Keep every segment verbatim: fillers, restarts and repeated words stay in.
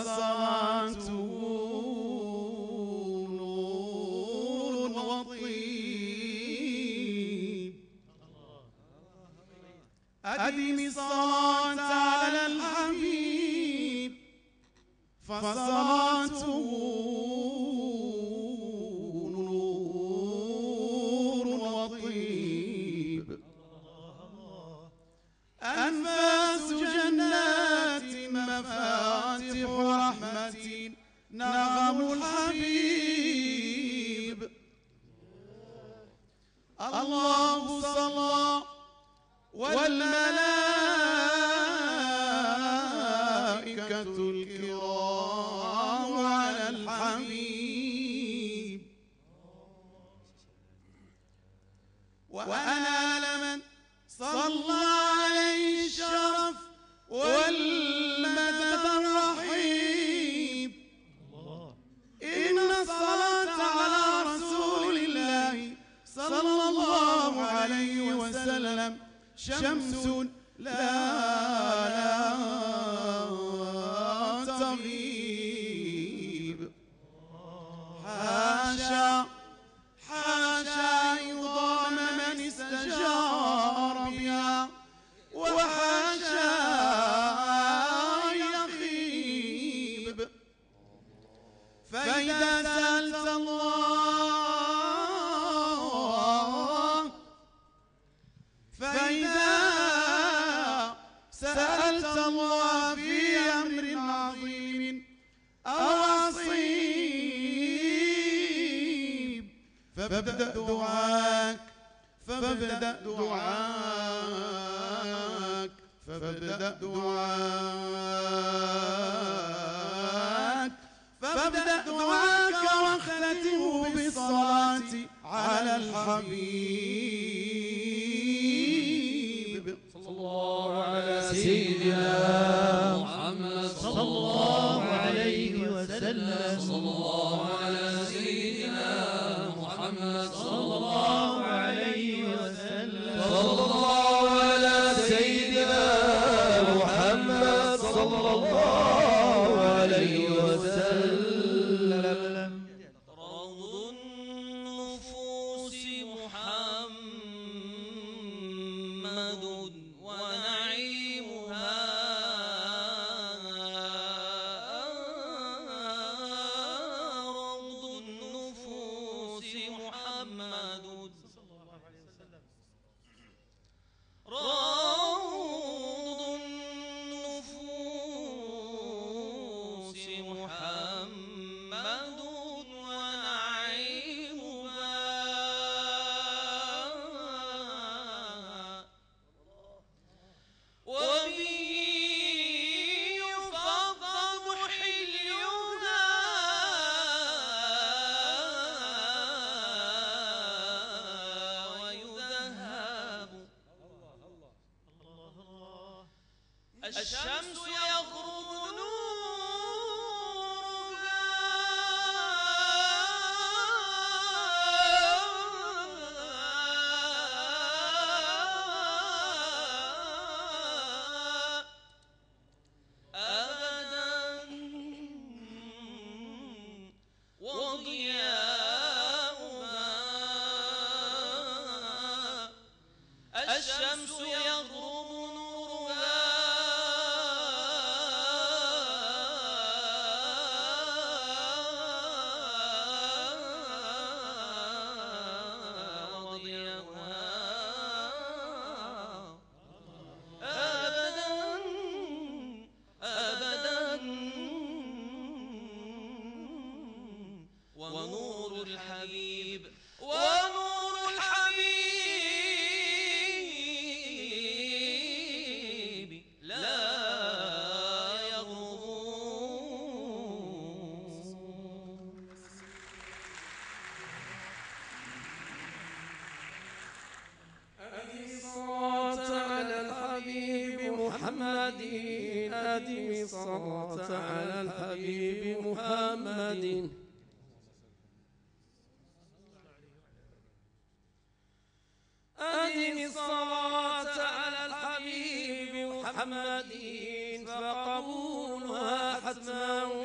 وصلاته نور وطيب. أدم الصلاة على الحبيب فصلاته نور وطيب. أنفاس جنات مفاتح رحمة نغم الحبيب. الله صلى والملائكة الكرام على الحبيب. وأنال من صلى عليه الشرف والمدد الرحيب. إن الصلاة على رسول الله صلى الله عليه وسلم شمس لا لا تغيب. حاشا حاشا يضام من استجار بها وحاشا يخيب. فإذا سألت الله فإذا سألت الله في أمر عظيم أو عصيب فابدأ دعاك فابدأ دعاك فابدأ دعاك فابدأ دعاك واختتمه بالصلاة على الحبيب. صلى الله على سيدنا محمد صلى الله عليه وسلم. صلى الله على سيدنا محمد صلى الله عليه وسلم. صلى الله على سيدنا محمد صلى الله عليه وسلم. روض النفوس محمد ونعيمها روض النفوس محمد روض النفوس محمد ونعيمها وبه يفضل حليها ويذهب. الشمس يغرب نورها أبدا وضياؤها. الشمس يغرب نورها وضياؤها أبدا أبدا. ونور الحبيب ونور الحبيب لا يغرب. أدم الصلاة على الحبيب محمد. أدم الصلاة على الحبيب محمد. أدم الصلاة على الحبيب محمد فقبولها حتما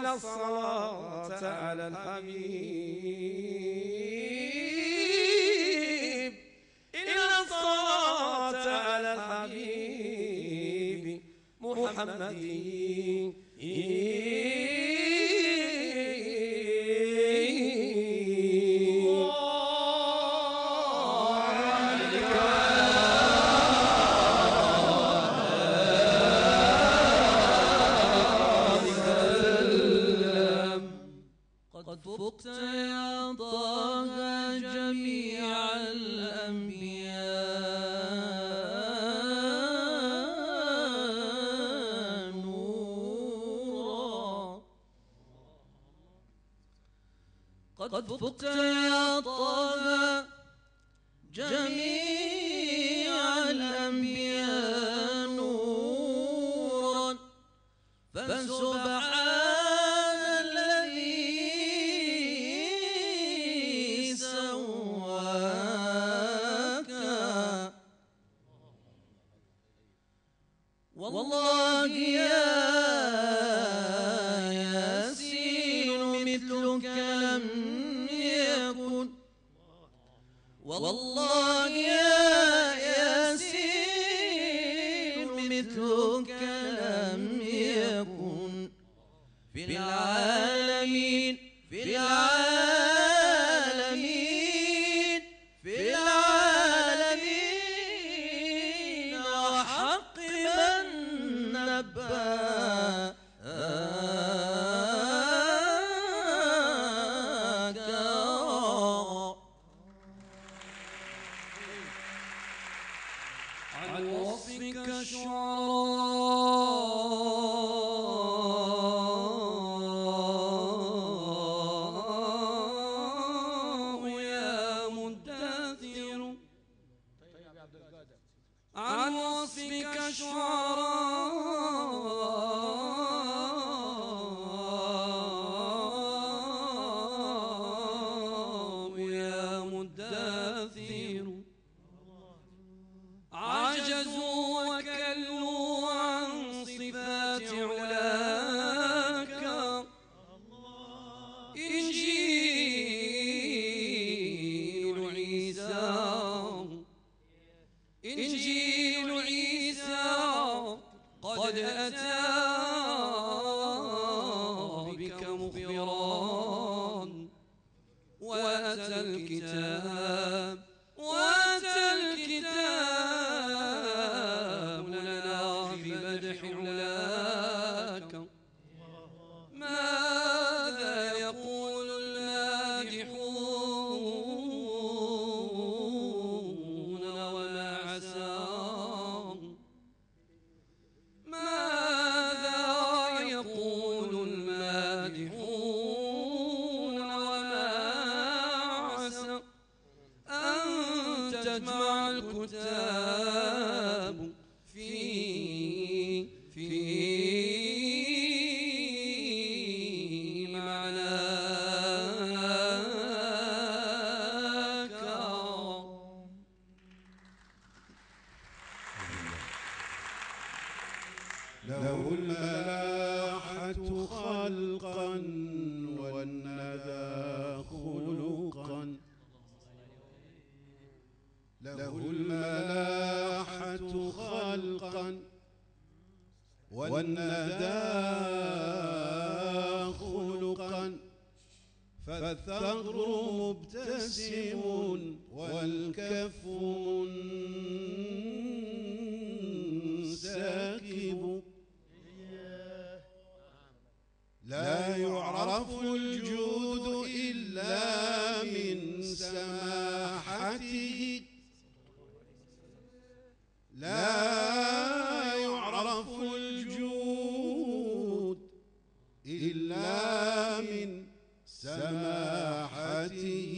إلا الصلاة على الحبيب إلا الصلاة على الحبيب محمد قد فقت يا طه جميع الأنبياء نورا. قد فقت يا طه جميع الأنبياء نورا. فسبحان والله يا ياسين مثلك لم يكن. والله يا ياسين مثلك لم يكن في العالمين في العالمين في العالمين وحق من عن وصفك الشعراء يا مدثر. عن وصفك الشعراء يا مدثر. عجزوا وكلوا عن صفات علاك. إنجيل عيسى إنجيل عيسى قد أتى بك مخبرا. وأتى الكتاب وأتى الكتاب لنا بمدح علاك. ماذا يقول المادحون وما عسى. ماذا يقول المادحون وما عسى أن تجمع الكتاب في في معناك. له الملاحة خلقا والندى خلقا. له الملاحة خلقا والندى خلقا. فالثغر مبتسم والكف منسكب. لا يعرف الجود إلا من سماحته. لا يعرف الجود إلا من سماحته.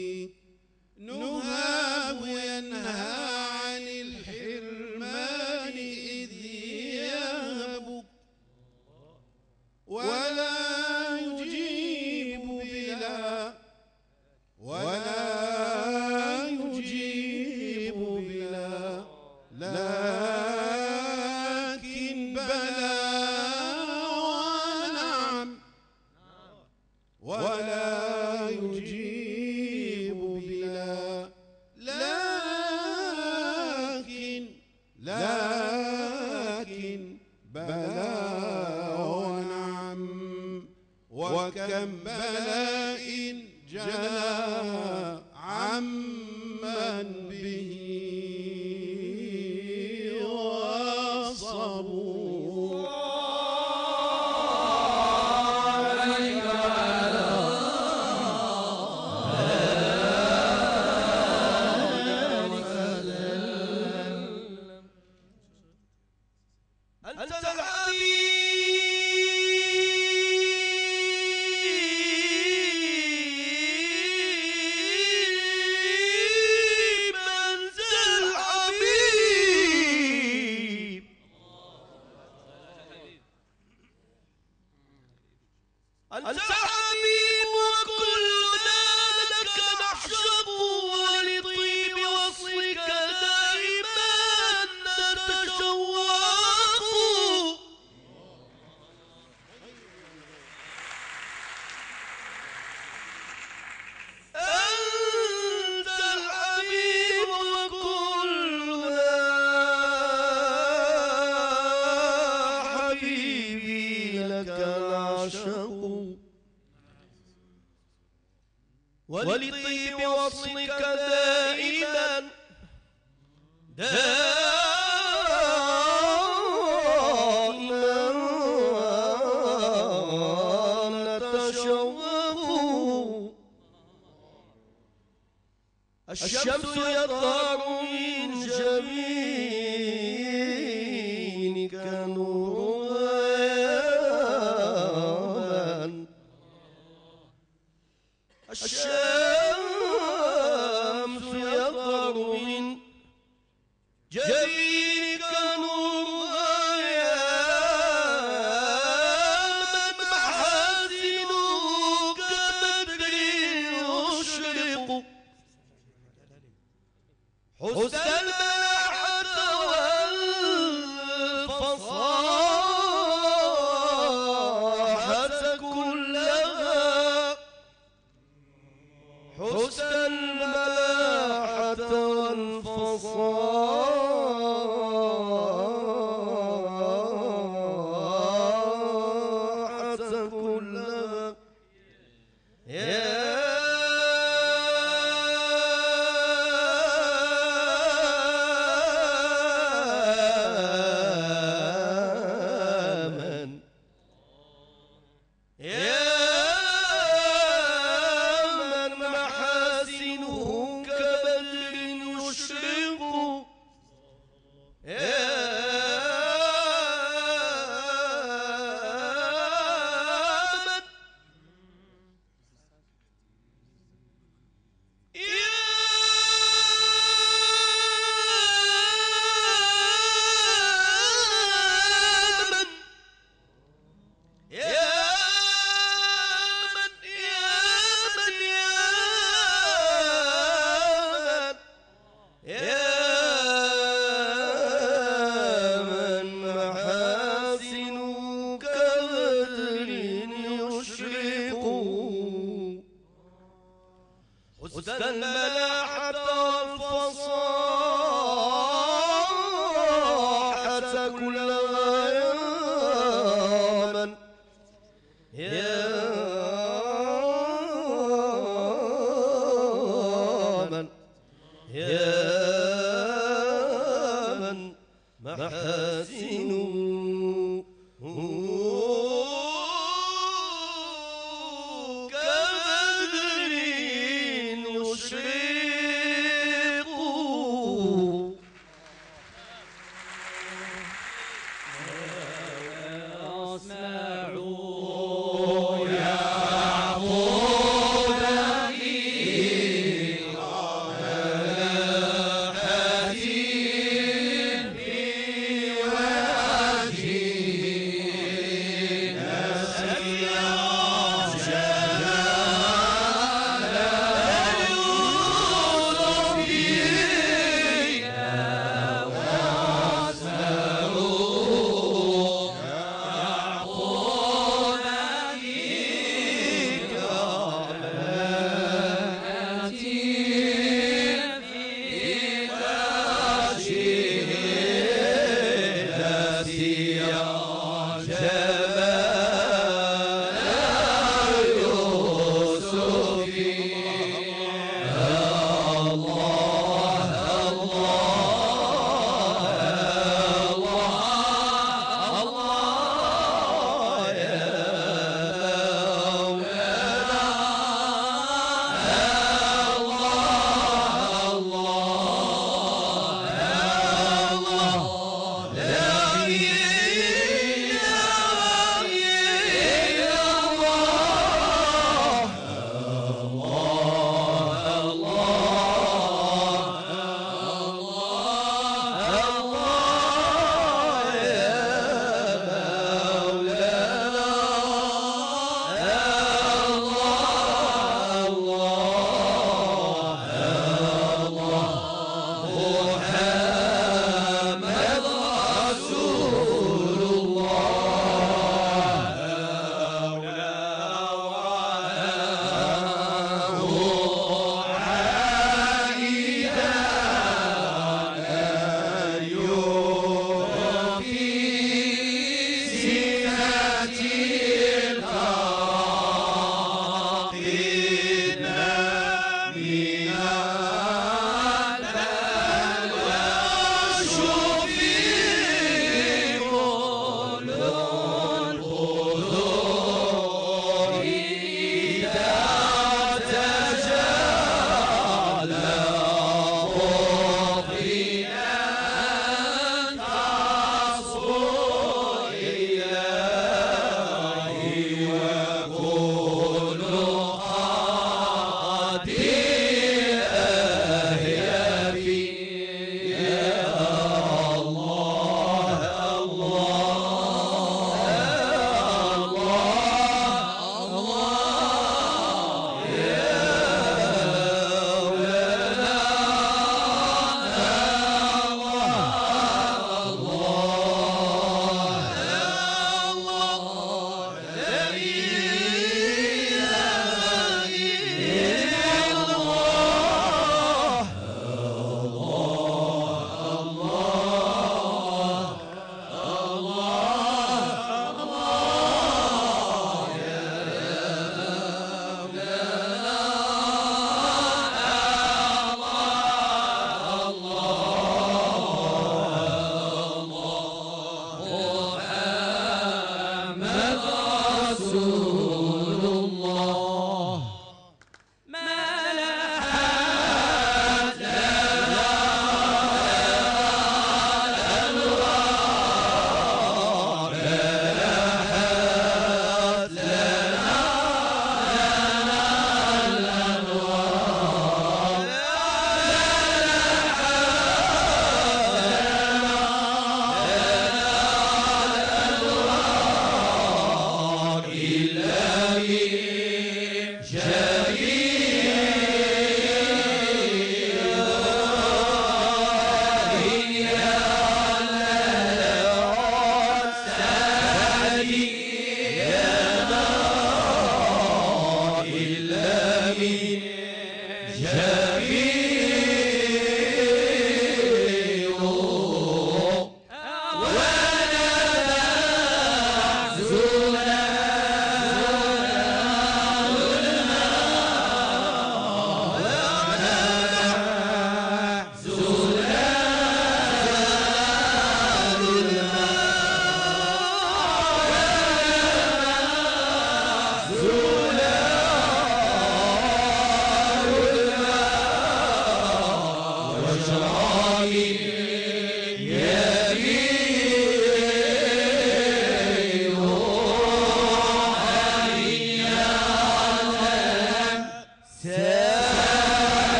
نهاب ينهى عن الحرمان إذ يهب. ولا يجيب بلا ولطيب وصلك دائما دائما نتشوق. الشمس يظهر من جبينك نورها، الشمس يظهر من جبينك نورها، محاسنك بدر يشرق، حسن الملاحة والفصاحة كلها، حسن الملاحة والفصاحة كلها. يا حسن الملاحة والفصاحة كلها. يا من يا من محاسنه يا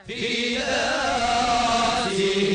في ذاته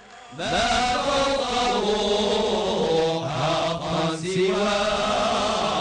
ما فوقه حقا سواه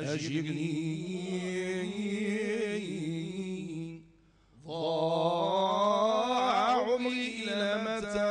أجري ضاع عمري إلى متى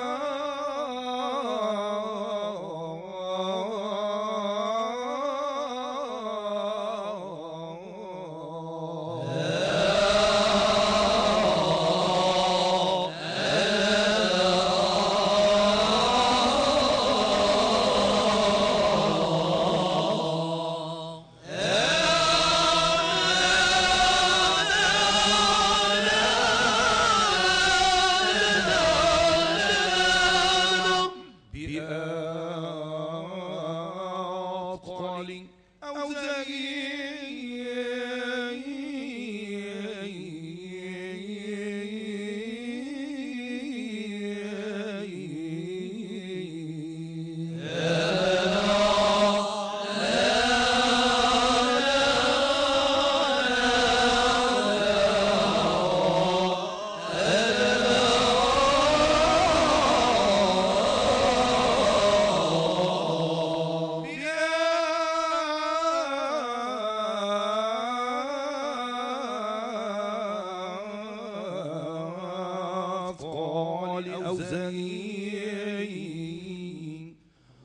أوزاني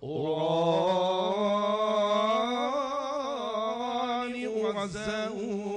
أراني وعزاؤه